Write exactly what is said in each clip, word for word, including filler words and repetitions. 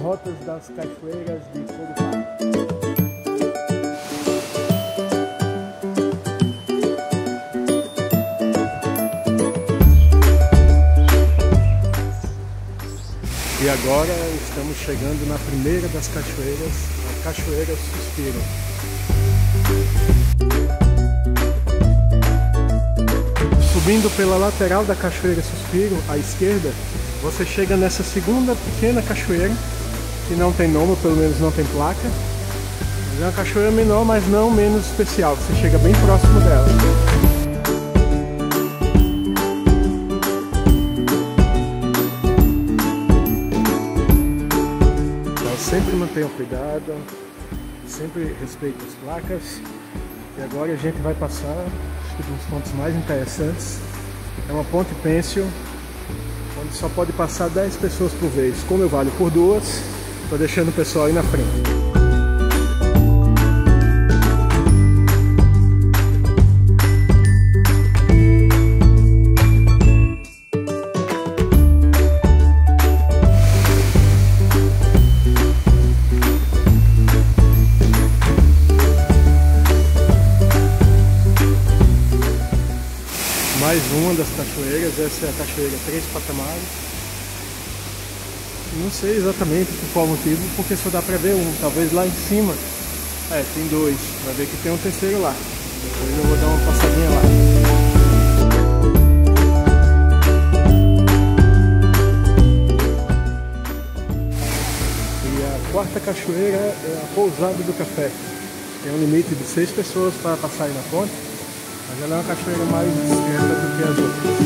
rotas das cachoeiras de Fogo Parque. E agora estamos chegando na primeira das cachoeiras, a Cachoeira Suspiro. Subindo pela lateral da Cachoeira Suspiro, à esquerda, você chega nessa segunda pequena cachoeira, que não tem nome, pelo menos não tem placa. É uma cachoeira menor, mas não menos especial, você chega bem próximo dela. Sempre mantenham cuidado, sempre respeite as placas. E agora a gente vai passar acho que um dos pontos mais interessantes. É uma ponte pêncil, onde só pode passar dez pessoas por vez. Como eu valho por duas, estou deixando o pessoal aí na frente. Mais uma das cachoeiras, essa é a cachoeira Três Patamares. Não sei exatamente por qual motivo, porque só dá pra ver um, talvez lá em cima. É, tem dois, vai ver que tem um terceiro lá. Depois eu vou dar uma passadinha lá. E a quarta cachoeira é a Pousada do Café. Tem um limite de seis pessoas para passarem na ponte. Mas ela é uma cachoeira mais discreta do que as outras.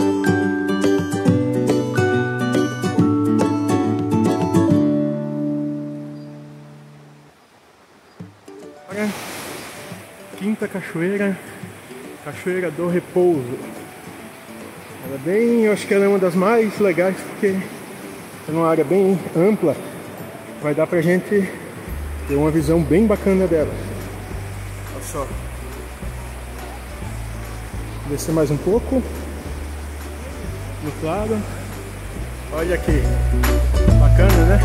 Agora, quinta cachoeira, Cachoeira do Repouso. Ela é bem, eu acho que ela é uma das mais legais porque é uma área bem ampla. Vai dar pra gente ter uma visão bem bacana dela. Olha só. Descer mais um pouco no claro. Olha aqui, bacana, né?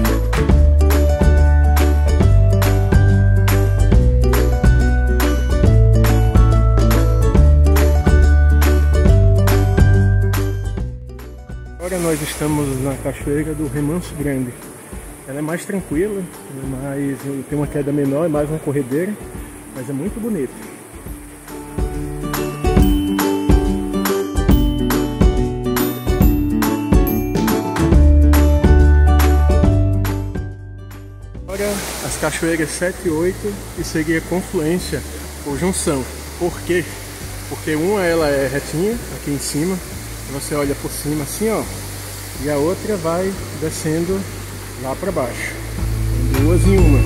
Agora nós estamos na cachoeira do Remanso Grande. Ela é mais tranquila, mais, tem uma queda menor, é mais uma corredeira, mas é muito bonita. As cachoeiras sete e oito e seria confluência ou junção. Por quê? Porque uma ela é retinha aqui em cima, você olha por cima assim, ó, e a outra vai descendo lá para baixo, duas em uma.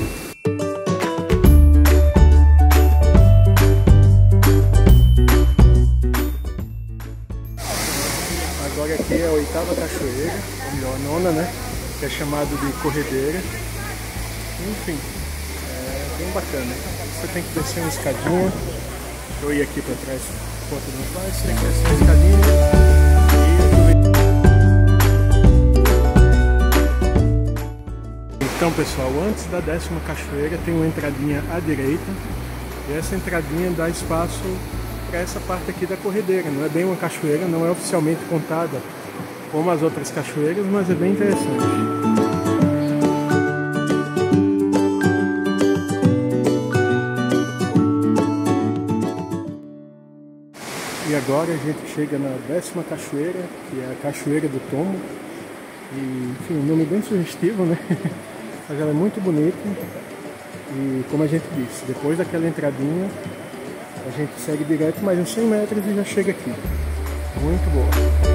Agora aqui é a oitava cachoeira, ou melhor, a nona, né, que é chamado de corredeira. Enfim, é bem bacana. Você tem que descer uma escadinha. Eu ia aqui para trás por conta dos bares. Você tem que descer uma escadinha. E... Então, pessoal, antes da décima cachoeira tem uma entradinha à direita. E essa entradinha dá espaço para essa parte aqui da corredeira. Não é bem uma cachoeira, não é oficialmente contada como as outras cachoeiras, mas é bem interessante. E agora a gente chega na décima cachoeira, que é a Cachoeira do Tomo. E, enfim, um nome bem sugestivo, né? Mas ela é muito bonita. E como a gente disse, depois daquela entradinha, a gente segue direto mais uns cem metros e já chega aqui. Muito boa.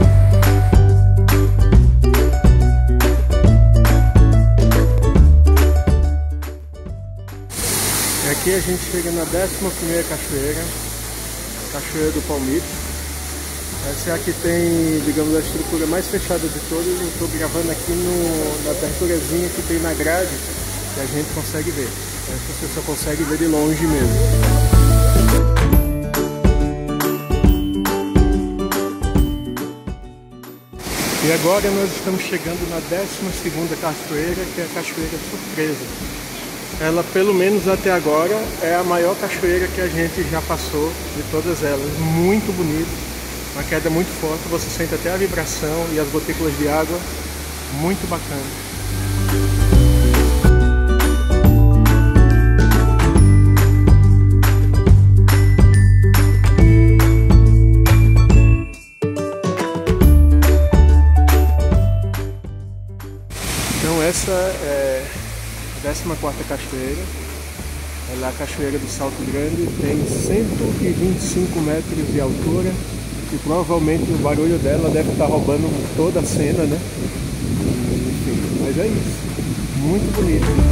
E aqui a gente chega na décima primeira cachoeira. Cachoeira do Palmito. Essa é a que tem, digamos, a estrutura mais fechada de todas. Eu estou gravando aqui no, na aberturazinha que tem na grade, que a gente consegue ver. Essa você só consegue ver de longe mesmo. E agora nós estamos chegando na décima segunda cachoeira, que é a Cachoeira Surpresa. Ela, pelo menos até agora, é a maior cachoeira que a gente já passou de todas elas. Muito bonito, uma queda muito forte, você sente até a vibração e as gotículas de água, muito bacana. Então essa é a décima quarta cachoeira, ela é a Cachoeira do Salto Grande, tem cento e vinte e cinco metros de altura e provavelmente o barulho dela deve estar roubando toda a cena, né? Enfim, mas é isso, muito bonito.